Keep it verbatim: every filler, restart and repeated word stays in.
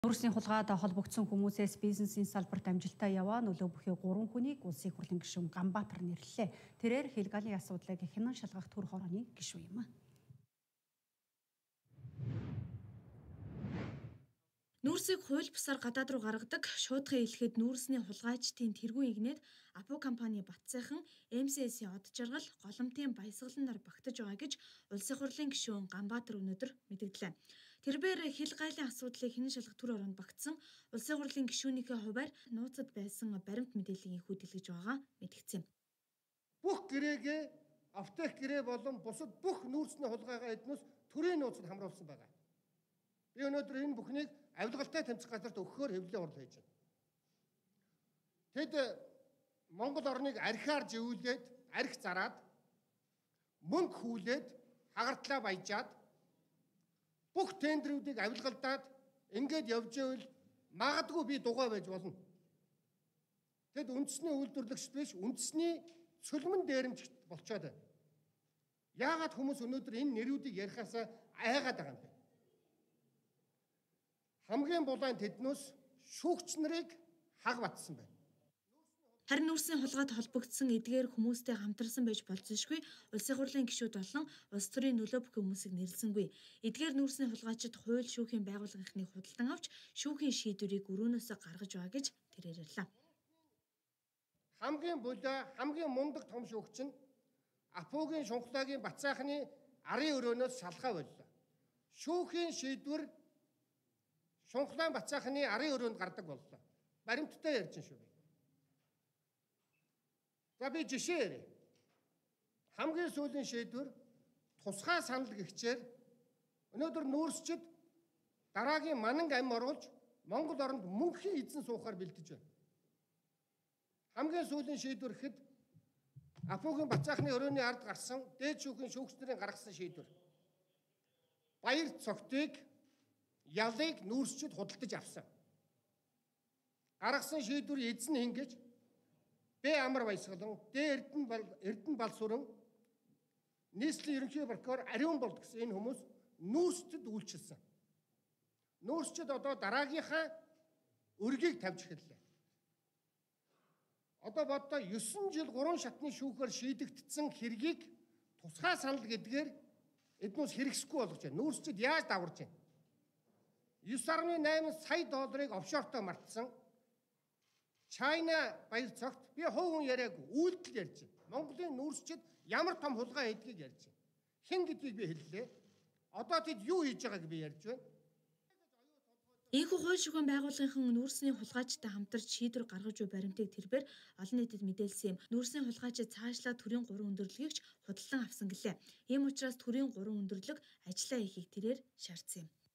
Нүүрсний хулгайд холбогдсон хүмүүсээс бизнесийн салбарт амжилтаа яваа нөлөө бүхий гурван хүнийг улсын хурлын гишүүн Ганбаатар нэрлэлээ. Тэрээр Хилгалийн асуудлыг хянан шалгах төр хорооны гишүүн юм. Нүүрсийг хууль бусаар гадаад руу гаргадаг шуудхан хэлэхэд нүүрсний хулгайчдын тэргуун игнээд Апо компани Батцайхан эм си эс-ийн од жаргал голомтын баясгаланаар багтаж байгаа гэж улсын хурлын гишүүн Ганбаатар өнөөдөр мэдэгдлээ. Тэрээр Хилгалийн асуудлыг хянан шалгах төр хороонд багтсан улсын хурлын гишүүнийхээ хуваар нууцад байсан баримт мэдээллийг инхүү дэлгэж байгаа мэдгдсэн. Бүх гэрээгээ автех гэрээ болон бусад бүх нүүрсний хулгайгаа эднээс төрийн нууцад хамруулсан байгаа. Би өнөөдөр энэ бүхнийг авилгалтай тэмцэх газарт өгөхөөр хэвлэлийн урал хийж байна. Тэд Монгол орныг архиар живүүлээд, архи зараад, мөнгө хүлээд, хагартлаа баяжаад, бүх тендерүүдийг авилгалдаад ингээд явж ивэл магадгүй би дугуй байж болно. Тэд үндэсний үйлдвэрлэгч биш, үндэсний цөлмөн дээрэмжт болчиход байна. Яагаад хүмүүс өнөөдөр энэ нэрүүдийг ярихаасаа айгаад байгаа юм бэ? Хамгийн булан тэднээс шүүгч нарыг хаг батсан байна. Харин нүүрсний хулгайд холбогдсон эдгээр хүмүүстэй хамтарсан байж болзошгүй улсын хурлын гишүүд болон улс төрийн нөлөө бүхий хүмүүсийг нэрлсэнгүй. Эдгээр нүүрсний хулгайчид хууль шүүхийн байгууллагынхны худалдан авч шүүхийн шийдвэрийг өрөөнөөсөө гаргаж байгаа гэж тэрээр ярьлаа. Хамгийн булаа, хамгийн мундаг том шүүгч нь Апогийн Шунхлагийн Батцайхны арын өрөөнөөс шалхаа боллоо. Шүүхийн шийдвэр Шунхлаан Батцайхны арын өрөөнд гардаг боллоо. Баримттай ярьж шүү би. За би жишээ ярив. Хамгийн сүүлийн шийдвэр тусгай санал гэгчээр өнөөдөр нүүрсчид дараагийн мананг ам оруулж Монгол оронд мөнхийн эзэн суухаар бэлдэж байна. Хамгийн сүүлийн шийдвэр гэхэд Апогийн Батцайхны өрөөний ард гарсан дээд шүүхийн шүүгчнэрийн гаргасан шийдвэр. Баяр цогтыг ялыг нүүрсчид худалдаж авсан. Гаргасан шийдвэр эзэн хингэж Б амар баясгалан, Д Эрдэнэ бал Эрдэнэ балсүрэн нийслэлийн ерөнхий прокурор Ариун болд гэсэн энэ хүмүүс нүүрсчид үйлчилсэн. Нүүрсчид одоо дараагийнхаа өргийг тавьж эхэллээ. Одоо боддоо есөн жил гурван шатны шүүхээр шийдэгдсэн хэргийг тусгай санал гэдгээр эднээс хэрэгсэхгүй болгож байна. Нүүрсчид яаж даварж байна? девять целых восемь сая долларыг офшортой мартсан. Чайна баяр цогт би хов хүн яриаггүй, үйлдэл ярьж байна. Монголын нүүрсчид ямар том хулгай хийдгийг ярьж байна. Хэн гэдгийг би хэллээ. Одоо тэд юу хийж байгааг би ярьж байна. Ийхүү хууль шүүхийн байгууллагын нүүрсний хулгайчтай хамтарч шийдвэр гаргаж буй баримтыг тэрээр олон нийтэд мэдээлсэн юм. Нүүрсний хулгайчид цаашлаа төрийн гурван өндөрлөгч худалдан авсан гэлээ. Ийм учраас төрийн гурван өндөрлөг ажиллаа хийхийг тэрээр шаардсан юм.